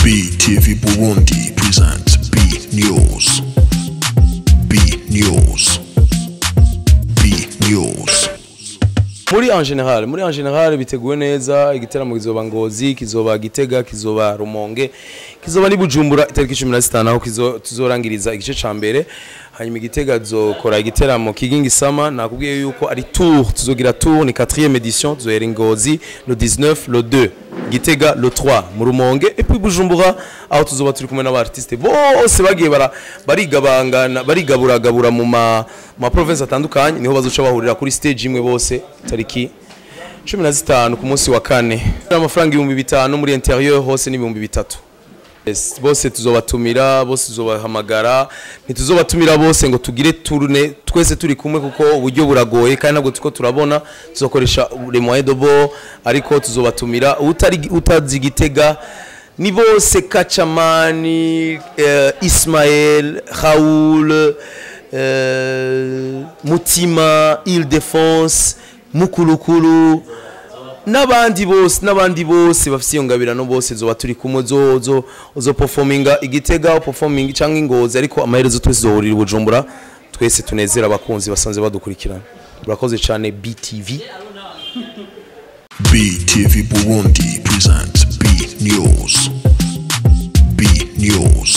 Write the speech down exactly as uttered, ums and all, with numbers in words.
B T V Burundi presents B News. B News. B News. Muri en general, muri en general biteguwe neza, igiteramo kizoba Ngozi, kizoba Gitega, kizoba Rumonge, kizoba ni Bujumbura itariki cumi na zitanu aho kizo tuzorangiriza igice ca mbere. Hanyuma Gitega zokora igiteramo kigingi sama, nakubwiye yuko ari tour, tuzogira tour ni quatrième édition, tuzohera Ngozi le dix-neuf, le deux, Gitega le trois, mu Rumonge et puis Bujumbura aho tuzoba turi kumwe n'abartiste bose bagiye bara barigabangana barigaburagabura mu ma ma province atandukanye, niho bazoca bahurira kuri stage imwe bose tariki cumi na zitanu ku munsi wa kane. Amafaranga ibihumbi bitanu muri intérieur hose ni ibihumbi bitatu. Bose tuzobatumira, bose tuzobahamagara, ntituzobatumira bose ngo tugire tourne twese turi kumwe kuko uburyo buragoye kandi nabwo tuko turabona tuzokoresha les moyens de bord, ariko tuzobatumira utari utazi Gitega ni bose Kachamani, uh, Ismaël, Raoul, uh, Mutima, Île-de-France, Mukulukulu n'abandi bose n'abandi bose bafite iyo ngabirano bose zo baturi kumwe zo zo zo performinga Igitega performing cyangwa Ngozi, ariko amaherezo twese zohurira Bujumbura twese tunezera abakunzi basanze badukurikirana. Murakoze cyane. B T V B T V Burundi presents B News. B News.